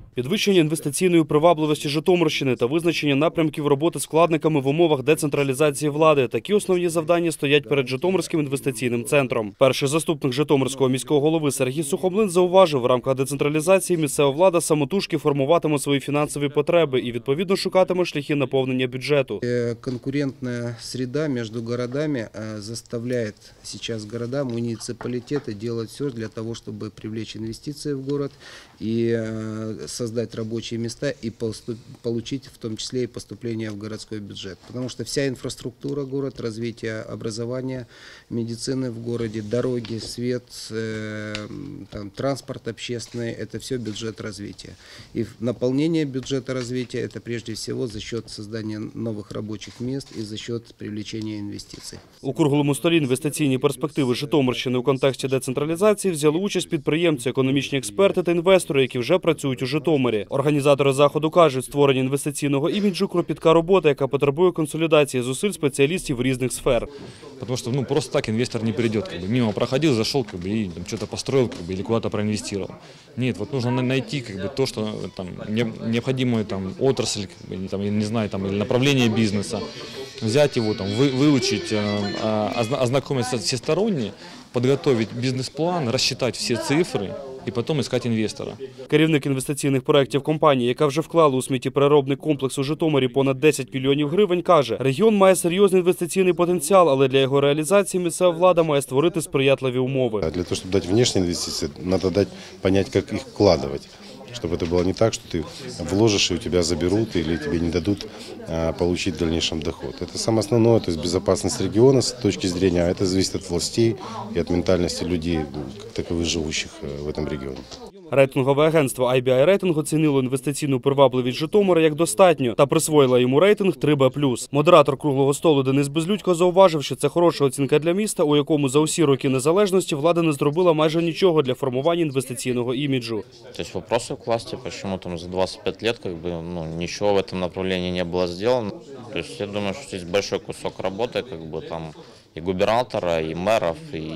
Підвищення інвестиційної привабливості Житомирщини та визначення напрямків роботи з вкладниками в умовах децентралізації влади – такі основні завдання стоять перед Житомирським інвестиційним центром. Перший заступник Житомирського міського голови Сергій Сухомлин зауважив, в рамках децентралізації місцева влада самотужки формуватиме свої фінансові потреби і, відповідно, шукатиме шляхи наповнення бюджету. Конкурентна среда між городами заставляє зараз города, муніципалітети робити все для того, щоб привлечь інвестиції в город і создать рабочие места и получить в том числе и поступление в городской бюджет. Потому что вся инфраструктура города, развитие образования, медицины в городе, дороги, свет, транспорт общественный – это все бюджет развития. И наполнение бюджета развития – это прежде всего за счет создания новых рабочих мест и за счет привлечения инвестиций. У круглому столі інвестиційні перспективи Житомирщини у контексті децентралізації взяли участь підприємці, економічні експерти та інвестори, які вже працюють у Житомирі. Організатори заходу кажуть, створення інвестиційного іміджу – кропітка робота, яка потребує консолідації зусиль спеціалістів різних сфер. Потому что просто так инвестор не придет, мимо проходил, зашел и что-то построил или куда-то проинвестировал. Нет, нужно найти то, что необходимую отрасль, не знаю, или направление бизнеса, взять его, выучить, ознакомиться всесторонне, подготовить бизнес-план, рассчитать все цифры і потім шукати інвестора. Керівник інвестиційних проєктів компанії, яка вже вклала у сміттєпереробний комплекс у Житомирі понад 10 мільйонів гривень, каже, регіон має серйозний інвестиційний потенціал, але для його реалізації місцева влада має створити сприятливі умови. Для того, щоб дати внешні інвестиції, треба дати зрозуміти, як їх вкладати. Чтобы это было не так, что ты вложишь и у тебя заберут или тебе не дадут получить в дальнейшем доход. Это самое основное, то есть безопасность региона с точки зрения, это зависит от властей и от ментальности людей, как таковых живущих в этом регионе. Рейтингове агентство IBI Рейтинг оцінило інвестиційну привабливість Житомира як достатньо та присвоїло йому рейтинг 3B+. Модератор круглого столу Денис Безлюдько зауважив, що це хороша оцінка для міста, у якому за усі роки незалежності влада не зробила майже нічого для формування інвестиційного іміджу. Тобто вопроси к власти, чому за 25 років нічого в цьому направленні не було зроблено. Тобто я думаю, що тут великий кусок роботи і губернатора, і мерів,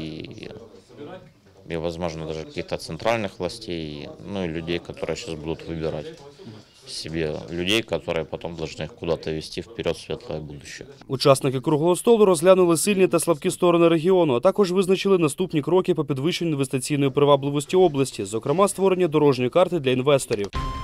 и, возможно, даже каких-то центральных властей, и людей, которые сейчас будут выбирать себе людей, которые потом должны их куда-то вести вперед в светлое будущее. Учасники круглого столу розглянули сильні та слабкі сторони регіону, а також визначили наступні кроки по підвищенню інвестиційної привабливості області, зокрема створення дорожньої карти для інвесторів.